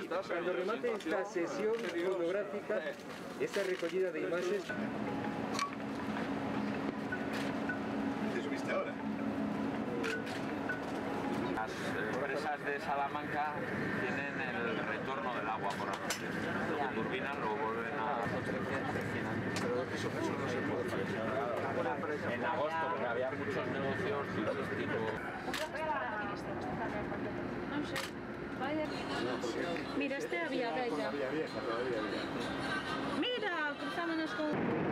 Cuando remate esta sesión fotográfica, esta recogida de imágenes... ¿Te subiste ahora? Las empresas de Salamanca tienen el retorno del agua por la noche. Luego turbinan, lo vuelven a... Pero eso no se puede hacer. En agosto, porque había muchos negocios turísticos. Mira, este a Vía Bella. Mira, cruzámonos con...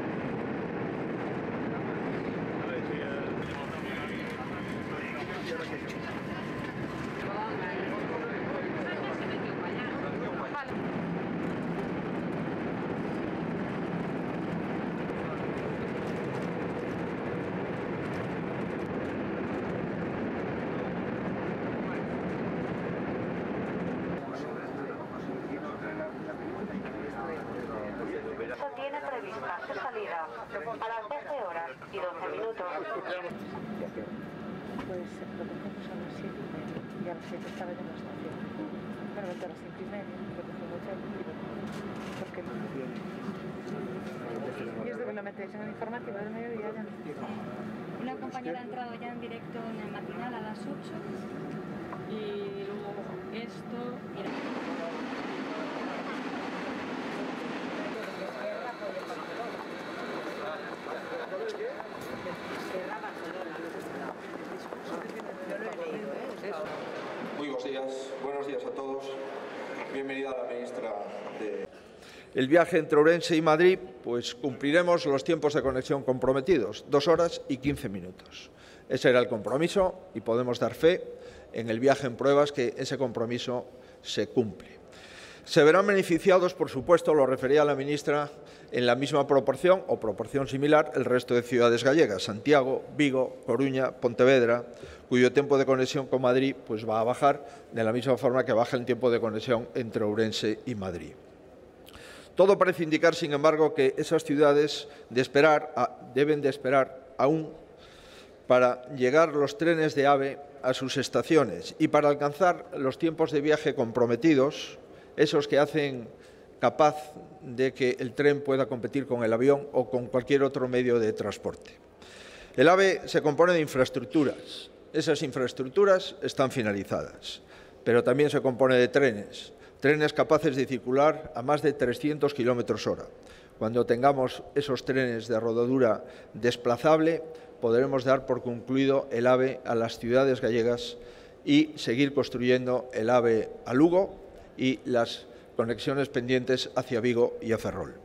Tiene prevista su salida a las 12 horas y 12 minutos. Pues lo cogemos a las 7:30 y a las 7 estaba ya en la estación. Bueno, a las 5:30 lo cogemos ya porque y es de que lo metéis en el informativo del mediodía ya. Una compañera ha entrado ya en directo en el matinal a las 8 y luego esto... Mira. Muy buenos días a todos. Bienvenida a la ministra de... El viaje entre Ourense y Madrid, pues cumpliremos los tiempos de conexión comprometidos, 2 horas y 15 minutos. Ese era el compromiso y podemos dar fe en el viaje en pruebas que ese compromiso se cumple. Se verán beneficiados, por supuesto, lo refería la ministra, en la misma proporción o proporción similar el resto de ciudades gallegas, Santiago, Vigo, Coruña, Pontevedra, cuyo tiempo de conexión con Madrid pues, va a bajar de la misma forma que baja el tiempo de conexión entre Ourense y Madrid. Todo parece indicar, sin embargo, que esas ciudades deben de esperar aún para llegar los trenes de AVE a sus estaciones y para alcanzar los tiempos de viaje comprometidos, esos que hacen capaz de que el tren pueda competir con el avión o con cualquier otro medio de transporte. El AVE se compone de infraestructuras. Esas infraestructuras están finalizadas, pero también se compone de trenes capaces de circular a más de 300 km/h. Cuando tengamos esos trenes de rodadura desplazable, podremos dar por concluido el AVE a las ciudades gallegas y seguir construyendo el AVE a Lugo y las conexiones pendientes hacia Vigo y a Ferrol.